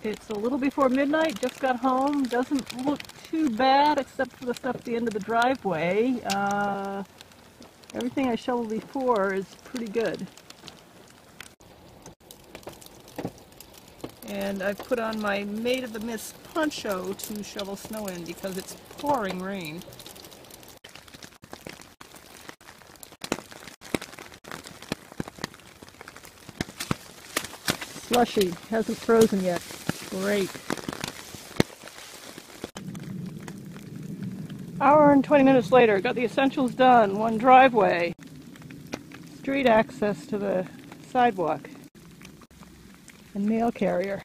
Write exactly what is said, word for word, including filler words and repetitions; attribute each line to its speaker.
Speaker 1: It's a little before midnight, just got home. Doesn't look too bad except for the stuff at the end of the driveway. Uh, everything I shoveled before is pretty good. And I put on my Maid of the Mist poncho to shovel snow in because it's pouring rain. Slushy, hasn't frozen yet. Great. Hour and twenty minutes later, got the essentials done. One driveway, street access to the sidewalk, and mail carrier.